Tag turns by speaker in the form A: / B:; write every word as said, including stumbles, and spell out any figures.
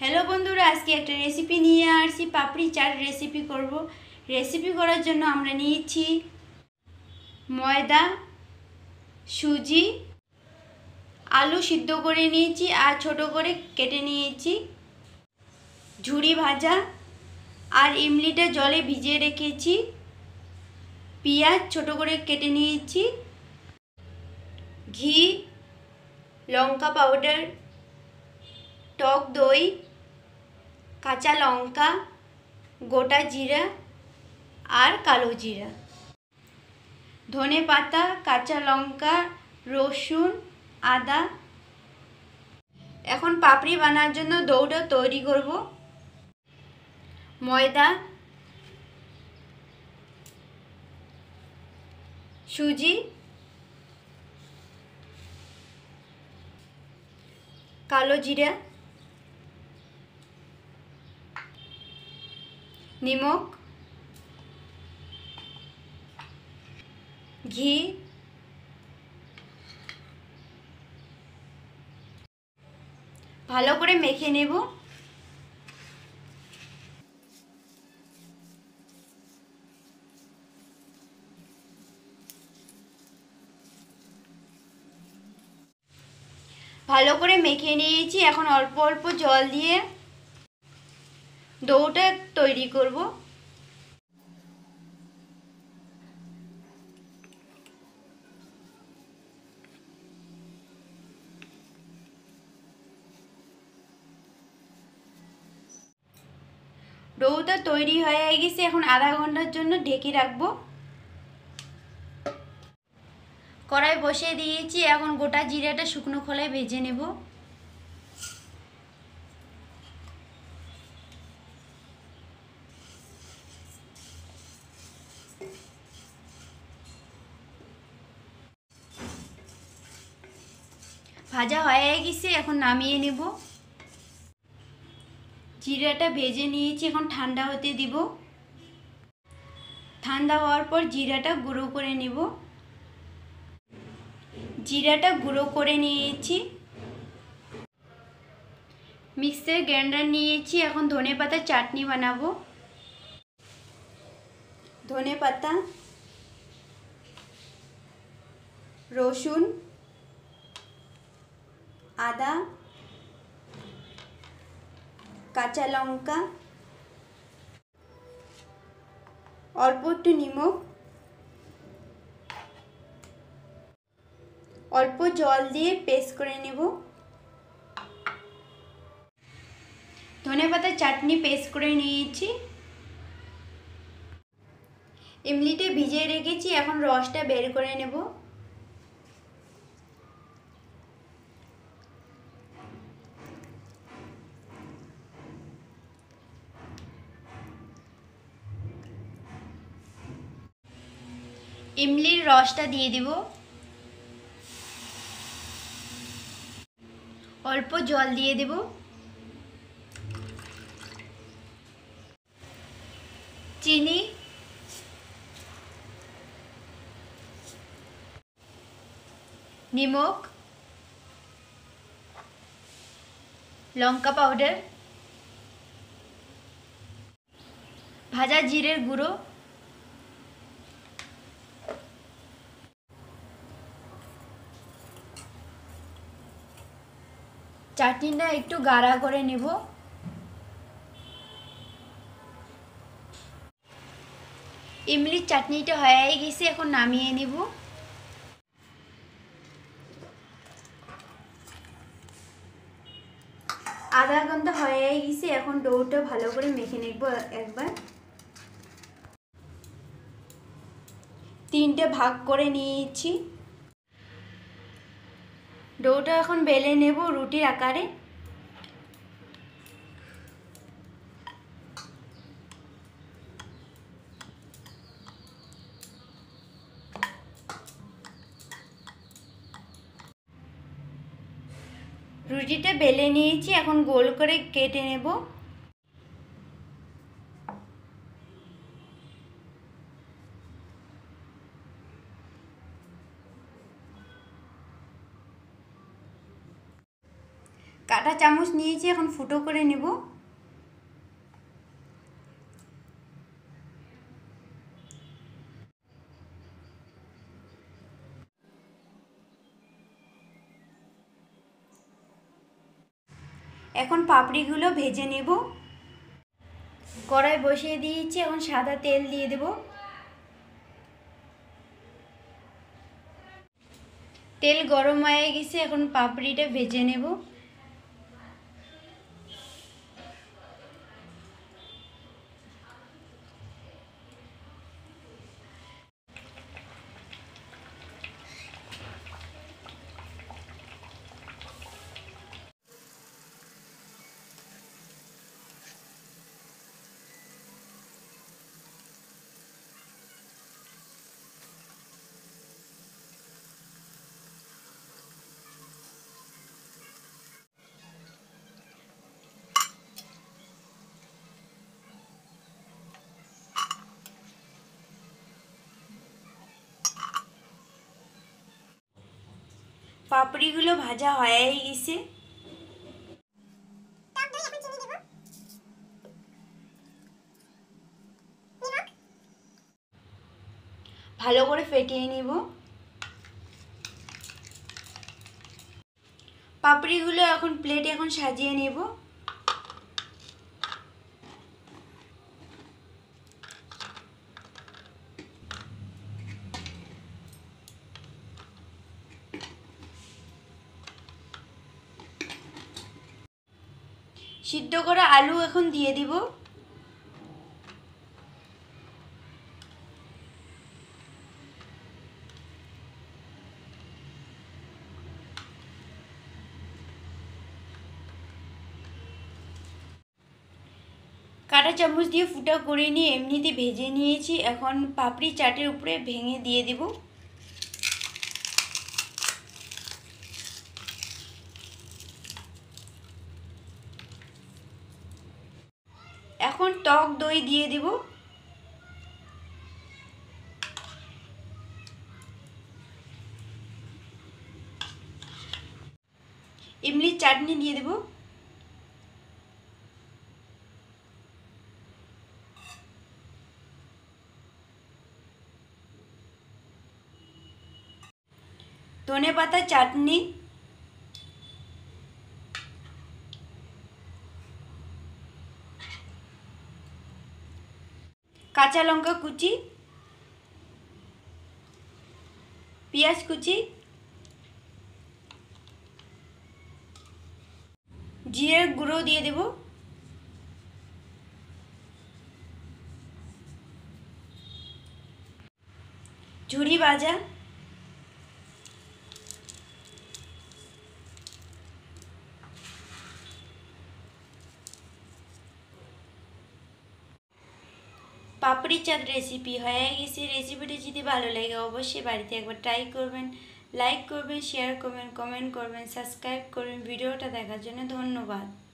A: Hello बंधुरा आज के एक रेसिपि निये आसছি पापड़ी चाट रेसिपि करब। रेसिपि करार जन्य आमरा निয়েছি ময়দা সুজি आलू सिद्ध करे निয়েছি আর ছোট করে কেটে নিয়েছি ঝুরি ভাজা আর ইমলিটা জলে ভিজিয়ে রেখেছি পেঁয়াজ ছোট করে কেটে নিয়েছি ঘি লঙ্কা পাউডার টক দই কাঁচা লঙ্কা গোটা জিरा और कालो जिरा धने पाता काँचा लंका रसुन आदा। एखन पापड़ी बानार जन्य डोटा तैरी करब। मयदा सुजी कालो जिरा निमक घी भालो करे मेखे नेब। भालो करे मेखे निয়েছি এখন অল্প অল্প জল দিয়ে ডোটা তৈরি করব। ডোটা তৈরি হয়ে গেছে এখন আধা ঘন্টার জন্য ঢেকে রাখবো। কড়াই বসিয়ে দিয়েছি এখন গোটা জিরাটা শুকনো খোলায় ভেজে নেব। ভাজা হয়ে গেছে এখন নামিয়ে নেব। জিরাটা ভেজে নিয়েছি এখন ঠান্ডা হতে দিব। ঠান্ডা হওয়ার পর জিরাটা গুঁড়ো করে নেব। জিরাটা গুঁড়ো করে নিয়েছি মিক্সার গ্রাইন্ডার নিয়েছি এখন ধনে পাতা চাটনি বানাবো। ধনে পাতা রসুন आदा काँचा लंका अल्प एकटु निमक अल्प जल दिए पेस्ट करे नेब। धने पाता चाटनी पेस्ट करे निয়েছি इमलिटा भिजिए रेखेছি এখন রসটা বের করে নেব। इमलिर रसटा दिए देब अल्प जल दिए देब चीनी निमक लंका पाउडार भाजा जिरेर गुঁড়ো চাটনিটা একটু গাঢ়া করে নেব। ইমলির চাটনিটা হয়ে গেছে এখন নামিয়ে নেব। আধা ঘন্টা হয়ে গেছে এখন ডোটা ভালো করে মেখে নেব। একবার তিনটে ভাগ করে নিয়েছি ডোটা এখন বেলে নেব রুটির আকারে। রুটিটা বেলে নিয়েছি এখন গোল করে কেটে নেব। কাঁটা চামচ নিয়েছি, এখন ফুটো করে নেব। এখন পাপড়িগুলো ভেজে নেব। কড়াই বসিয়ে দিয়েছি, এখন সাদা তেল দিয়ে দেব। তেল গরম হয়ে গেছে, এখন পাপড়িটা ভেজে নেব। পাপড়িগুলো ভাজা হয়ে গেছে। ভালো করে ফেটিয়ে নিব। পাপড়িগুলো এখন প্লেটে এখন সাজিয়ে নেব। সিদ্ধ করা আলু এখন দিয়ে দিব। কাঁটা চামচ দিয়ে ফুটা করে নিয়ে এমনিতে ভেজে নিয়েছি, এখন পাপড়ি চাটের উপরে ভেঙে দিয়ে দিব। এখন টক দই দিয়ে দিব। ইমলির চাটনি দিয়ে দেব। ধনেপাতা চাটনি, কাঁচা লঙ্কা কুচি, পেঁয়াজ কুচি, জিরের গুঁড়ো দিয়ে দেব। ঝুরি ভাজা, পাপড়ি চাট রেসিপি হয়ে গেছে। রেসিপিটি যদি ভালো লাগে অবশ্যই বাড়িতে একবার ট্রাই করবেন। লাইক করবেন, শেয়ার করবেন, কমেন্ট করবেন, সাবস্ক্রাইব করবেন। ভিডিওটা দেখার জন্য ধন্যবাদ।